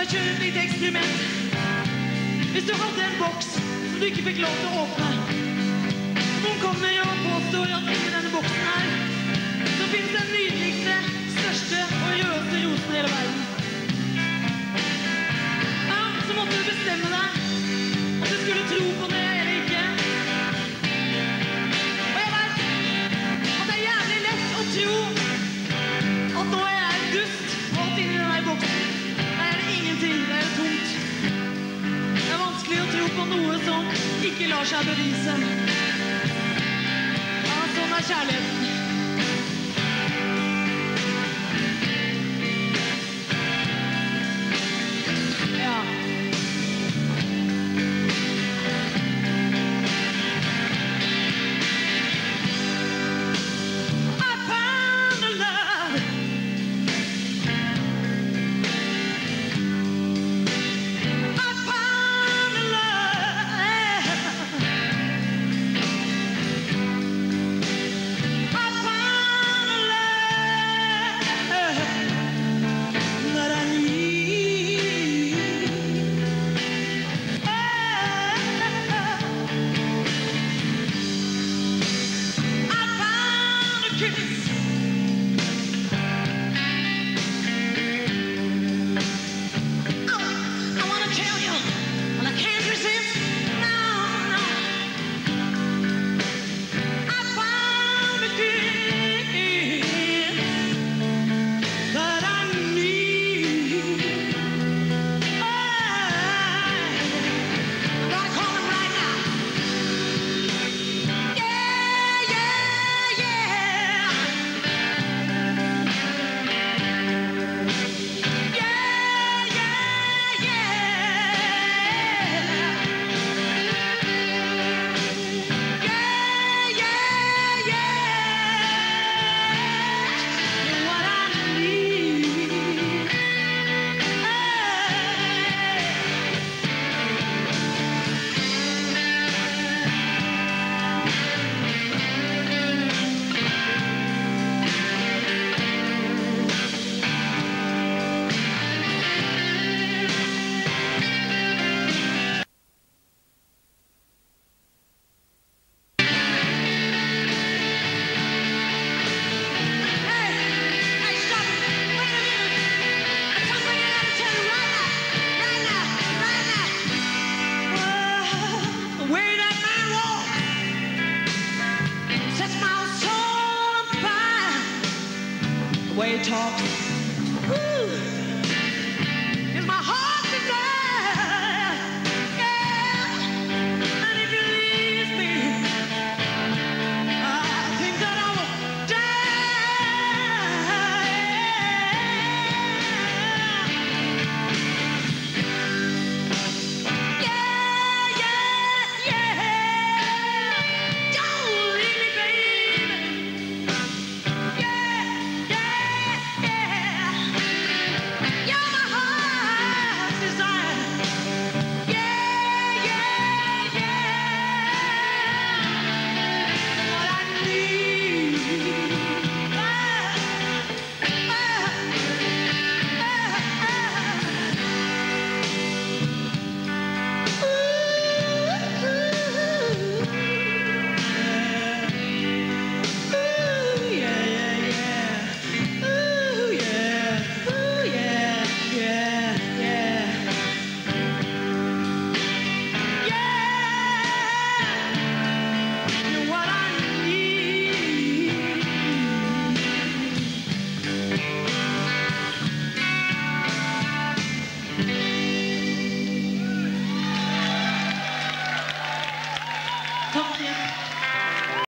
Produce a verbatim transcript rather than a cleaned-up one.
bare kjøre et lite eksperiment. Hvis du hadde en boks som du ikke fikk lov til å åpne, noen kommer og påstår at inni denne boksen her så finnes den nydeligste, største og rødeste rosen i hele verden. Ja, så måtte du bestemme deg om du skulle tro på det eller ikke. Og jeg vet at det er jævlig lett å tro at nå er jeg en dust og alt inni denne boksen. Der er det ingenting, det er tomt. Det er vanskelig å tro på noe som ikke lar seg bevise. Ja, sånn er kjærligheten. Ja. I found a love. I found a love. I found a love that I need. Oh, I found a kiss. Oh, I wanna tell you, but I can't resist. No, no. I found a kiss that I need. Oh, I'm gonna call him right now. Yeah, yeah, yeah. Yeah, yeah, yeah. Yeah, yeah, yeah. You're what I need. Hey, hey, stop it. Wait a minute. There's something I gotta tell you right now. Right now, right now. Whoa, the way that man walks sets my soul on fire. The way he talks, woo,